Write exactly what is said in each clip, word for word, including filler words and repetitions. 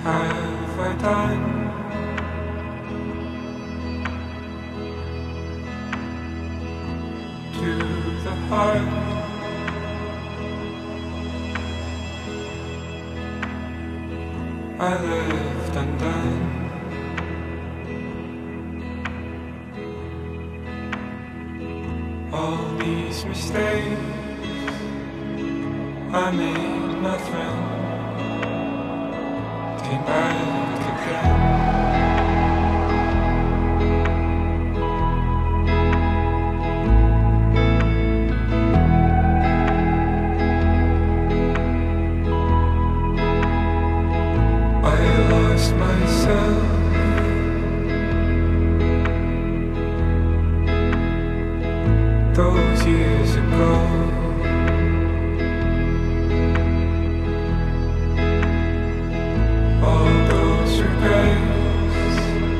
have I done? To the heart, I left undone. All these mistakes I made, my friend, came back again. I lost myself. Those years ago, all those regrets,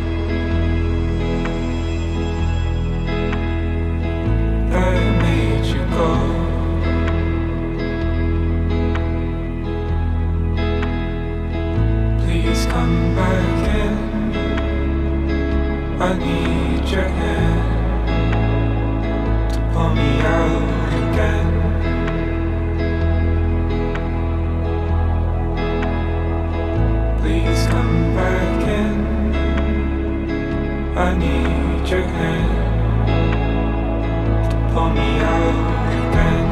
that made you go. Please come back in, I need your hand. Pull me out again. Please come back in, I need your hand to pull me out again.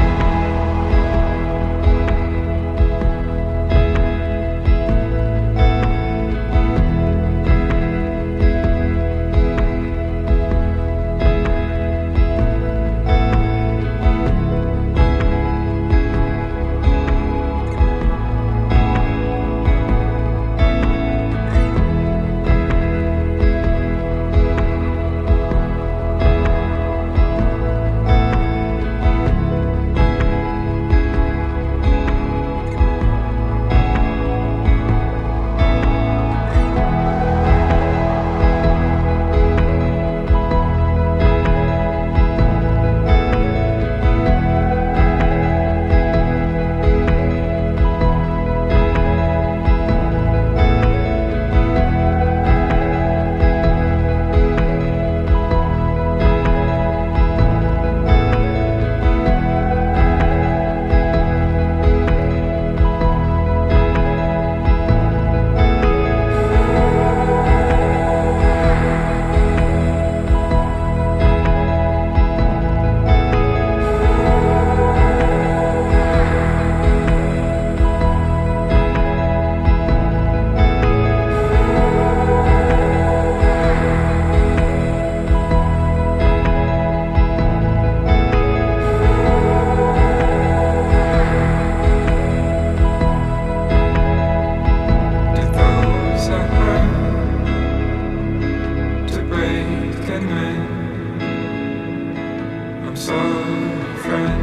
I'm sorry, friend.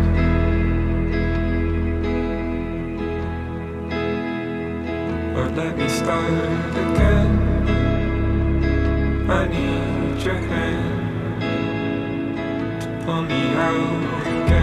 Lord, let me start again. I need your hand to pull me out again.